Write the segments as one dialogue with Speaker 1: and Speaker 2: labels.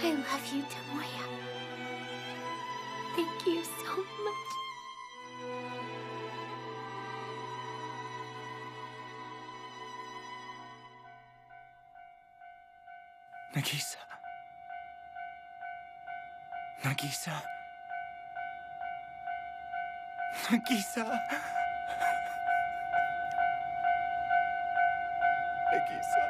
Speaker 1: I love you, Tomoya. Thank you so much.
Speaker 2: Nagisa. Nagisa. Nagisa. Nagisa.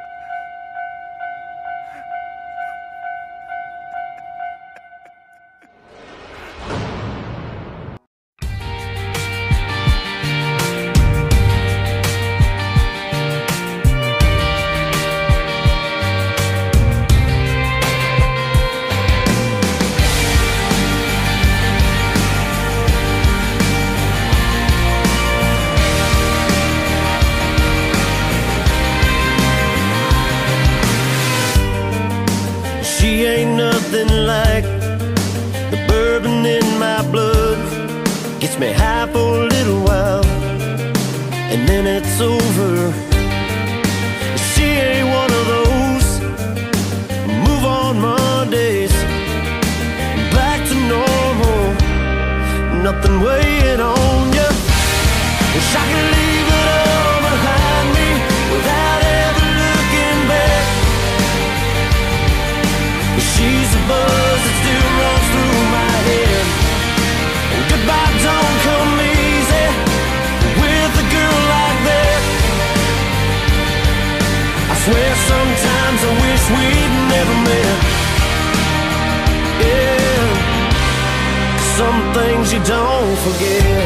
Speaker 3: She ain't nothing like the bourbon in my blood. Gets me high for a little while, and then it's over. She ain't one of those move on Mondays, back to normal, nothing weighing on ya. Wish I could leave it all behind me without ever looking back. She's a buzz that still runs through my head, and goodbye don't come easy with a girl like that. I swear sometimes I wish we'd never met. Yeah, 'cause some things you don't forget.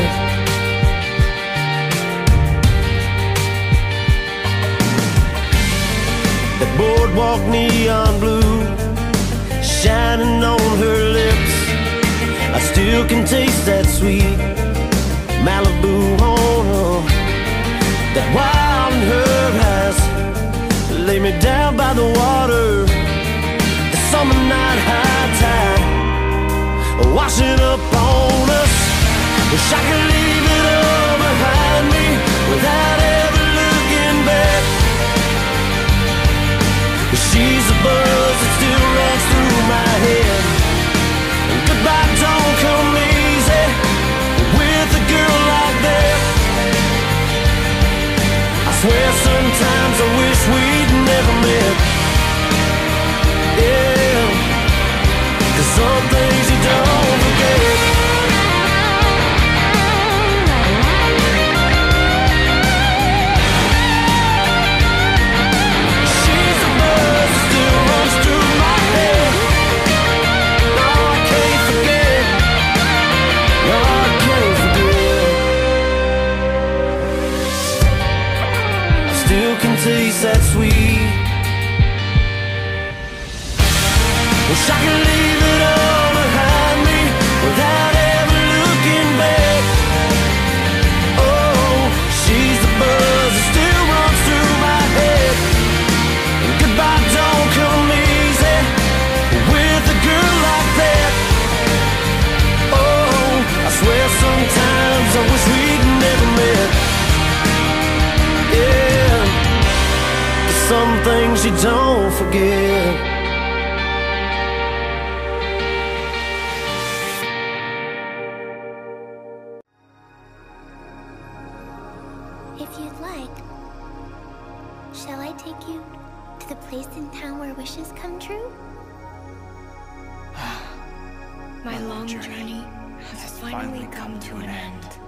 Speaker 3: That boardwalk neon blue shining on her lips, I still can taste that sweet Malibu on her. That wild in her eyes lay me down by the water. The summer night high tide washing up on us. Wish I could leave it all behind me without ever looking back. She's a buzz that still runs through my head, and goodbye don't come easy with a girl like that. I swear sometimes I wish we'd never met. Yeah, 'cause some things you don't forget. Taste that sweet. Wish I could leave it all behind me without ever looking back. Oh, she's the buzz that still runs through my head, and goodbye don't come easy with a girl like that. Oh, I swear sometimes I wish we'd never met. Yeah, some things you don't forget.
Speaker 1: If you'd like, shall I take you to the place in town where wishes come true?
Speaker 4: My long journey has finally come to an end.